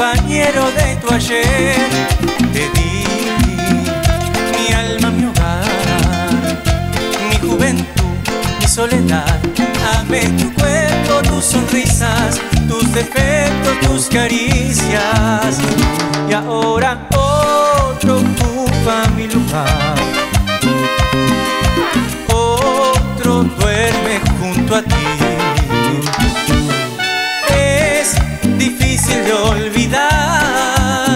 compañero de tu ayer. Te di mi alma, mi hogar, mi juventud, mi soledad. Amé tu cuerpo, tus sonrisas, tus defectos, tus caricias. Y ahora otro ocupa mi lugar, otro duerme junto a ti. Es difícil de olvidar,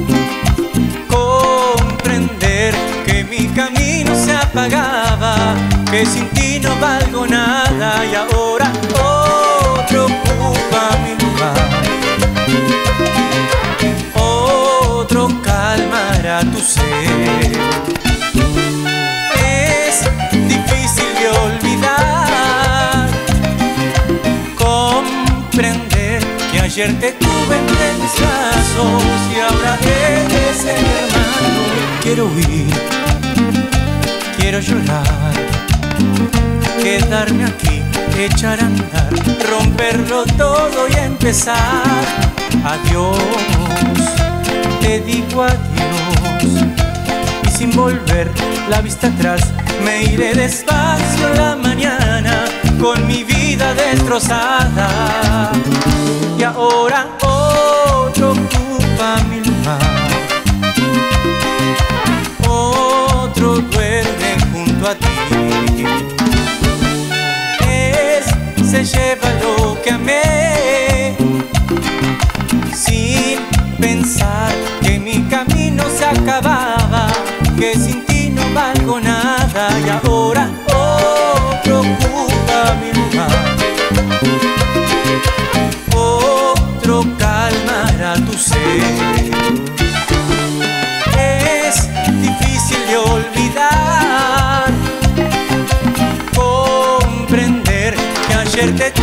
comprender que mi camino se apagaba, que sin ti no valgo nada. Y ahora otro ocupa mi lugar, otro calmará tu sed. Es difícil de olvidar, comprender que ayer te tuve entre mis brazos y ahora eres el hermano. Quiero huir, quiero llorar, quedarme aquí, echar a andar, romperlo todo y empezar. Adiós, te digo adiós, y sin volver la vista atrás me iré despacio en la mañana con mi vida destrozada. Y ahora otro ocupa mi lugar, otro duerme junto a ti. Se lleva lo que amé, sin pensar que mi camino se acababa, que sin ti no valgo nada. Y ahora otro ocupa mi lugar, otro calmará tu sed. Es difícil de olvidar, comprender que ayer te